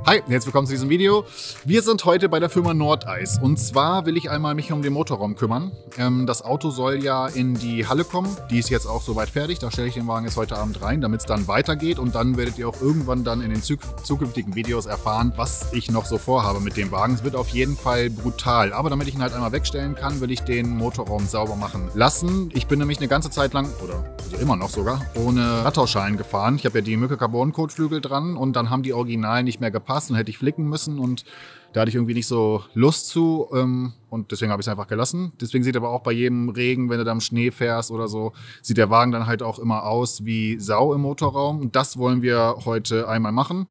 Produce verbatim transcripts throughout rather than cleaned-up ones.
Hi, herzlich willkommen zu diesem Video. Wir sind heute bei der Firma Nordeis und zwar will ich einmal mich um den Motorraum kümmern. Ähm, das Auto soll ja in die Halle kommen, die ist jetzt auch soweit fertig. Da stelle ich den Wagen jetzt heute Abend rein, damit es dann weitergeht und dann werdet ihr auch irgendwann dann in den zuk zukünftigen Videos erfahren, was ich noch so vorhabe mit dem Wagen. Es wird auf jeden Fall brutal, aber damit ich ihn halt einmal wegstellen kann, will ich den Motorraum sauber machen lassen. Ich bin nämlich eine ganze Zeit lang, oder also immer noch sogar, ohne Radtauschschalen gefahren. Ich habe ja die Mücke Carbon Kotflügel dran und dann haben die Originalen nicht mehr gepasst und hätte ich flicken müssen und da hatte ich irgendwie nicht so Lust zu ähm, und deswegen habe ich es einfach gelassen. Deswegen sieht aber auch bei jedem Regen, wenn du da im Schnee fährst oder so, sieht der Wagen dann halt auch immer aus wie Sau im Motorraum. Und das wollen wir heute einmal machen.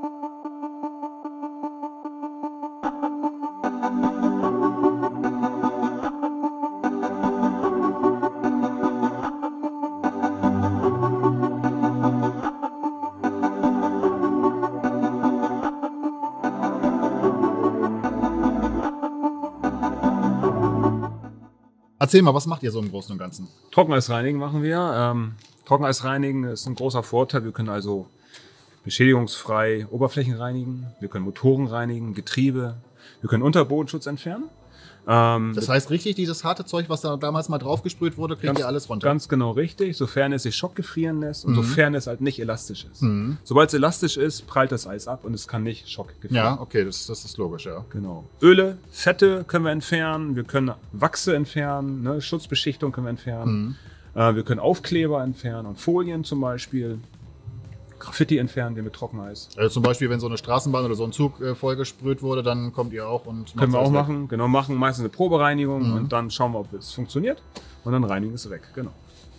Erzähl mal, was macht ihr so im Großen und Ganzen? Trockeneisreinigen machen wir. Ähm, Trockeneisreinigen ist ein großer Vorteil. Wir können also beschädigungsfrei Oberflächen reinigen, wir können Motoren reinigen, Getriebe, wir können Unterbodenschutz entfernen. Ähm, das heißt richtig, dieses harte Zeug, was da damals mal draufgesprüht wurde, kriegt ganz, ihr alles runter? Ganz genau richtig, sofern es sich schockgefrieren lässt und mhm. sofern es halt nicht elastisch ist. Mhm. Sobald es elastisch ist, prallt das Eis ab und es kann nicht schockgefrieren. Ja, okay, das, das ist logisch, ja. Genau. Öle, Fette können wir entfernen, wir können Wachse entfernen, ne? Schutzbeschichtung können wir entfernen, mhm. äh, wir können Aufkleber entfernen und Folien zum Beispiel. Graffiti entfernen wir mit Trockeneis. Also zum Beispiel, wenn so eine Straßenbahn oder so ein Zug äh, vollgesprüht wurde, dann kommt ihr auch und können wir auch machen, weg. Genau, machen meistens eine Probereinigung mhm. und dann schauen wir, ob es funktioniert und dann reinigen es weg, genau.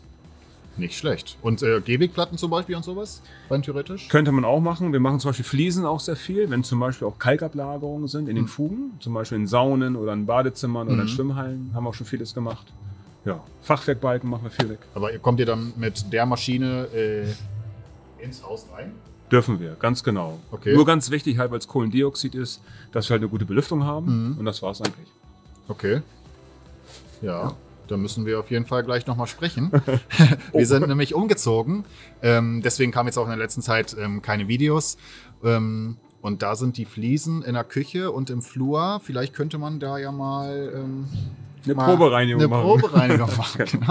Nicht schlecht. Und äh, Gehwegplatten zum Beispiel und sowas, rein theoretisch? Könnte man auch machen. Wir machen zum Beispiel Fliesen auch sehr viel, wenn zum Beispiel auch Kalkablagerungen sind in mhm. den Fugen, zum Beispiel in Saunen oder in Badezimmern mhm. oder in Schwimmhallen, haben wir auch schon vieles gemacht. Ja, Fachwerkbalken machen wir viel weg. Aber kommt ihr dann mit der Maschine äh, ins Haus rein? Dürfen wir, ganz genau. Okay. Nur ganz wichtig halt, weil es Kohlendioxid ist, dass wir halt eine gute Belüftung haben mhm. und das war es eigentlich. Okay. Ja, ja, da müssen wir auf jeden Fall gleich nochmal sprechen. wir oh. sind nämlich umgezogen, ähm, deswegen kamen jetzt auch in der letzten Zeit ähm, keine Videos. Ähm, und da sind die Fliesen in der Küche und im Flur. Vielleicht könnte man da ja mal... Ähm, Eine Probereinigung eine machen. Probereinigung machen, genau.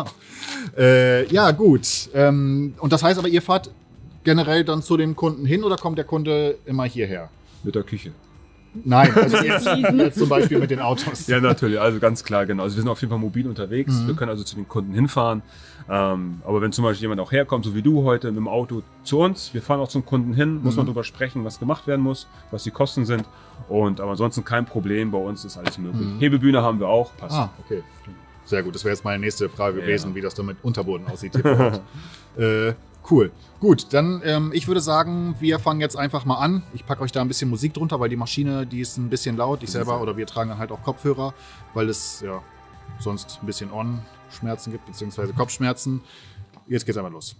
Äh, ja, gut. Ähm, und das heißt aber, ihr fahrt generell dann zu dem Kunden hin oder kommt der Kunde immer hierher? Mit der Küche. Nein, also jetzt, jetzt zum Beispiel mit den Autos. Ja, natürlich, also ganz klar, genau. Also wir sind auf jeden Fall mobil unterwegs. Mhm. Wir können also zu den Kunden hinfahren. Ähm, aber wenn zum Beispiel jemand auch herkommt, so wie du heute mit dem Auto zu uns, wir fahren auch zum Kunden hin, muss mhm. man darüber sprechen, was gemacht werden muss, was die Kosten sind. Und aber ansonsten kein Problem, bei uns ist alles möglich. Mhm. Hebebühne haben wir auch, passt. Ah, okay. Sehr gut, das wäre jetzt meine nächste Frage gewesen, ja. wie das dann mit Unterboden aussieht. Hier äh, cool. Gut, dann ähm, ich würde sagen, wir fangen jetzt einfach mal an. Ich packe euch da ein bisschen Musik drunter, weil die Maschine, die ist ein bisschen laut. Ich selber oder wir tragen dann halt auch Kopfhörer, weil es ja sonst ein bisschen Ohrenschmerzen gibt, beziehungsweise Kopfschmerzen. Jetzt geht's einmal los.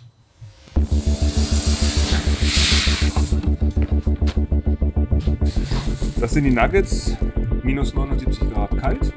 Das sind die Nuggets, minus neunundsiebzig Grad kalt.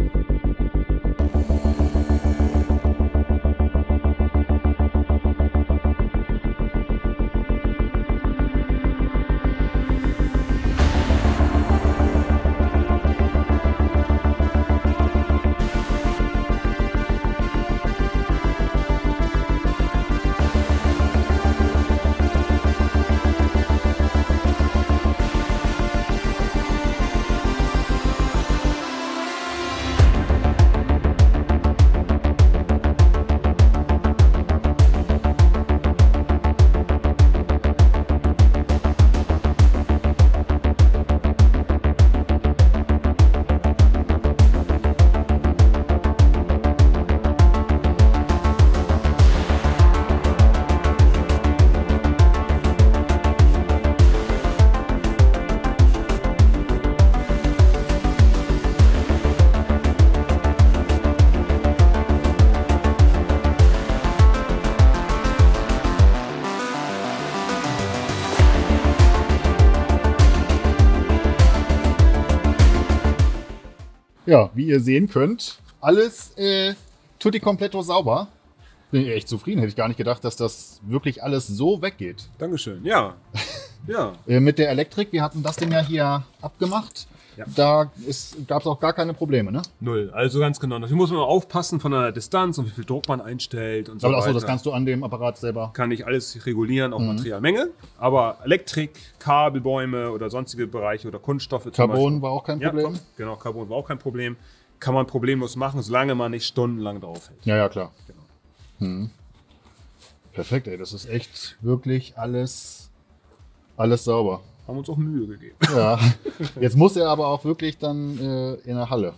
Ja, wie ihr sehen könnt, alles äh, tutti completo sauber. Bin ich echt zufrieden. Hätte ich gar nicht gedacht, dass das wirklich alles so weggeht. Dankeschön, ja. Ja. Äh, mit der Elektrik, wir hatten das Ding ja hier abgemacht. Ja. Da gab es auch gar keine Probleme, ne? Null. Also ganz genau. Dafür muss man aufpassen von der Distanz und wie viel Druck man einstellt und so Aber weiter. achso, das kannst du an dem Apparat selber. Kann ich alles regulieren, auch Materialmenge. Aber Elektrik, Kabelbäume oder sonstige Bereiche oder Kunststoffe zum Carbon Beispiel. war auch kein Ja, Problem. genau, Carbon war auch kein Problem. Kann man problemlos machen, solange man nicht stundenlang draufhält. Ja, ja, klar. Genau. Perfekt, ey. Das ist echt wirklich alles, alles sauber. Haben uns auch Mühe gegeben. Ja. Jetzt muss er aber auch wirklich dann äh, in der Halle.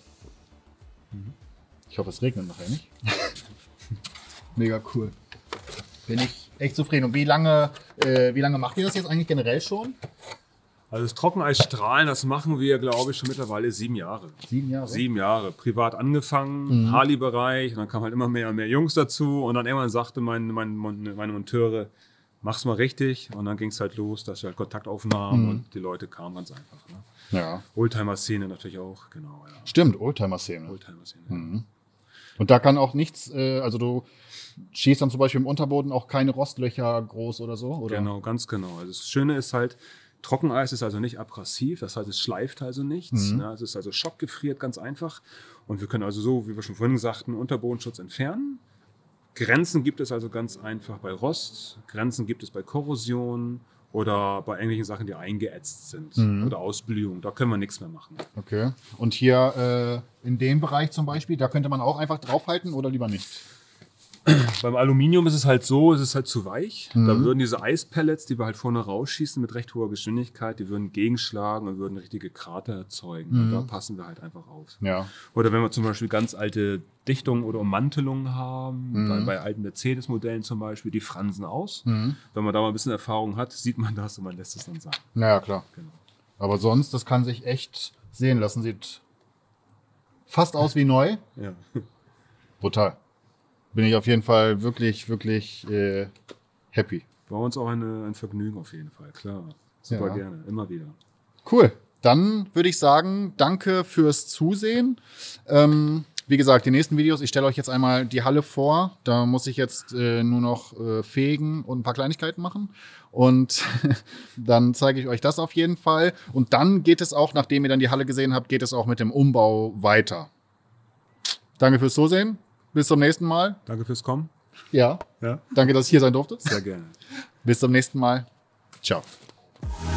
Ich hoffe, es regnet nachher nicht. Mega cool. Bin ich echt zufrieden. Und wie lange, äh, wie lange macht ihr das jetzt eigentlich generell schon? Also das Trockeneisstrahlen, das machen wir, glaube ich, schon mittlerweile sieben Jahre. Sieben Jahre? Sieben Jahre. Privat angefangen, Harley-Bereich, und dann kamen halt immer mehr und mehr Jungs dazu. Und dann irgendwann sagte mein, mein, meine Monteure, mach's mal richtig. Und dann ging es halt los, dass wir halt Kontakt aufnahmen und die Leute kamen ganz einfach. Ne? Ja. Oldtimer-Szene natürlich auch, genau. Ja. Stimmt, Oldtimer-Szene. Oldtimer-Szene. Ja. Und da kann auch nichts, äh, also du schießt dann zum Beispiel im Unterboden auch keine Rostlöcher groß oder so? Oder? Genau, ganz genau. Also das Schöne ist halt, Trockeneis ist also nicht abrasiv, das heißt, es schleift also nichts. Mhm. Ne? Es ist also schockgefriert ganz einfach. Und wir können also so, wie wir schon vorhin sagten, Unterbodenschutz entfernen. Grenzen gibt es also ganz einfach bei Rost, Grenzen gibt es bei Korrosion oder bei irgendwelchen Sachen, die eingeätzt sind Mhm. oder Ausblühung. Da können wir nichts mehr machen. Okay. Und hier äh, in dem Bereich zum Beispiel, da könnte man auch einfach draufhalten oder lieber nicht? Beim Aluminium ist es halt so, es ist halt zu weich. Da würden diese Eispellets, die wir halt vorne rausschießen mit recht hoher Geschwindigkeit, die würden gegenschlagen und würden richtige Krater erzeugen. Und da passen wir halt einfach auf. Ja. Oder wenn wir zum Beispiel ganz alte Dichtungen oder Ummantelungen haben, bei, bei alten Mercedes-Modellen zum Beispiel, die fransen aus. Wenn man da mal ein bisschen Erfahrung hat, sieht man das und man lässt es dann sein. Naja, klar. Genau. Aber sonst, das kann sich echt sehen lassen. Sieht fast aus wie neu. Ja. Brutal. Bin ich auf jeden Fall wirklich, wirklich äh, happy. War uns auch eine, ein Vergnügen auf jeden Fall, klar. Super Ja. gerne, immer wieder. Cool. Dann würde ich sagen, danke fürs Zusehen. Ähm, wie gesagt, die nächsten Videos, ich stelle euch jetzt einmal die Halle vor. Da muss ich jetzt äh, nur noch äh, fegen und ein paar Kleinigkeiten machen. Und dann zeige ich euch das auf jeden Fall. Und dann geht es auch, nachdem ihr dann die Halle gesehen habt, geht es auch mit dem Umbau weiter. Danke fürs Zusehen. Bis zum nächsten Mal. Danke fürs Kommen. Ja. Ja. Danke, dass ich hier sein durfte. Sehr gerne. Bis zum nächsten Mal. Ciao.